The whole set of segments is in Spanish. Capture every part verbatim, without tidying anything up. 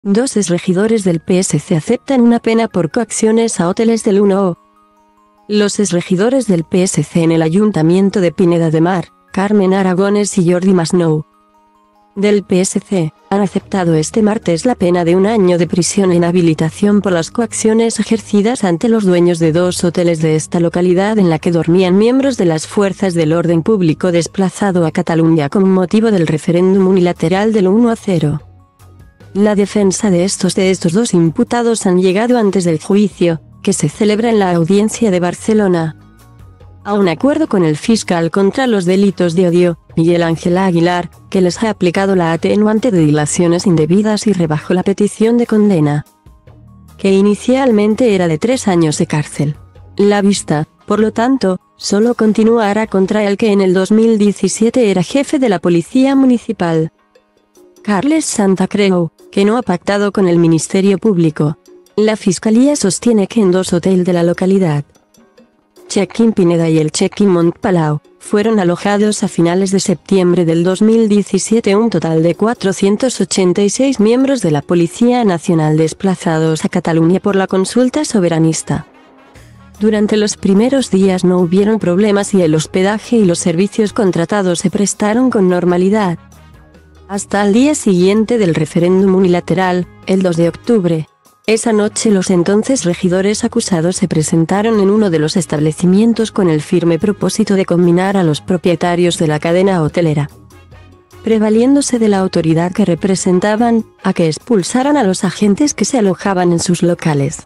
Dos exregidores del P S C aceptan una pena por coacciones a hoteles del uno O. Los exregidores del P S C en el Ayuntamiento de Pineda de Mar, Carmen Aragones y Jordi Masnou, del P S C, han aceptado este martes la pena de un año de prisión e inhabilitación por las coacciones ejercidas ante los dueños de dos hoteles de esta localidad en la que dormían miembros de las fuerzas del orden público desplazado a Cataluña con motivo del referéndum unilateral del uno a cero. La defensa de estos de estos dos imputados han llegado antes del juicio, que se celebra en la Audiencia de Barcelona, a un acuerdo con el fiscal contra los delitos de odio, Miguel Ángel Aguilar, que les ha aplicado la atenuante de dilaciones indebidas y rebajó la petición de condena, que inicialmente era de tres años de cárcel. La vista, por lo tanto, solo continuará contra el que en el dos mil diecisiete era jefe de la Policía Municipal, Carles Santacreu, que no ha pactado con el Ministerio Público. La Fiscalía sostiene que en dos hoteles de la localidad, Check-in Pineda y el Check-in Montpalau, fueron alojados a finales de septiembre del dos mil diecisiete un total de cuatrocientos ochenta y seis miembros de la Policía Nacional desplazados a Cataluña por la consulta soberanista. Durante los primeros días no hubieron problemas y el hospedaje y los servicios contratados se prestaron con normalidad, hasta el día siguiente del referéndum unilateral, el dos de octubre. Esa noche los entonces regidores acusados se presentaron en uno de los establecimientos con el firme propósito de conminar a los propietarios de la cadena hotelera, prevaliéndose de la autoridad que representaban, a que expulsaran a los agentes que se alojaban en sus locales.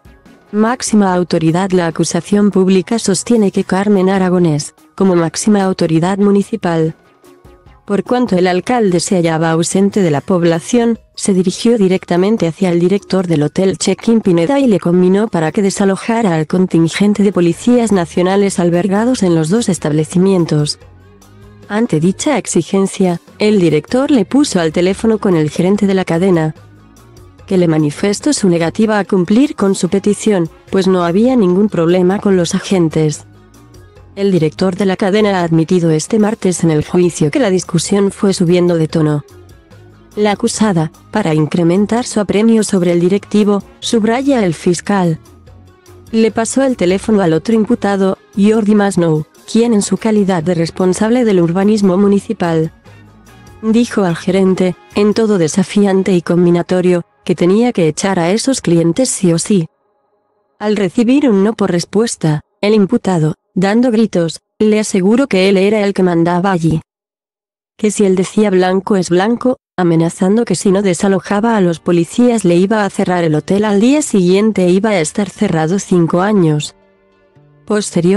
Máxima autoridad. La acusación pública sostiene que Carmen Aragones, como máxima autoridad municipal, por cuanto el alcalde se hallaba ausente de la población, se dirigió directamente hacia el director del Hotel Check-in Pineda y le conminó para que desalojara al contingente de policías nacionales albergados en los dos establecimientos. Ante dicha exigencia, el director le puso al teléfono con el gerente de la cadena, que le manifestó su negativa a cumplir con su petición, pues no había ningún problema con los agentes. El director de la cadena ha admitido este martes en el juicio que la discusión fue subiendo de tono. La acusada, para incrementar su apremio sobre el directivo, subraya el fiscal, le pasó el teléfono al otro imputado, Jordi Masnou, quien en su calidad de responsable del urbanismo municipal, dijo al gerente, en todo desafiante y combinatorio, que tenía que echar a esos clientes sí o sí. Al recibir un no por respuesta, el imputado, dando gritos, le aseguró que él era el que mandaba allí, que si él decía blanco es blanco, amenazando que si no desalojaba a los policías le iba a cerrar el hotel al día siguiente e iba a estar cerrado cinco años.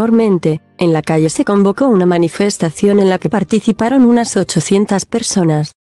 Posteriormente, en la calle se convocó una manifestación en la que participaron unas ochocientas personas.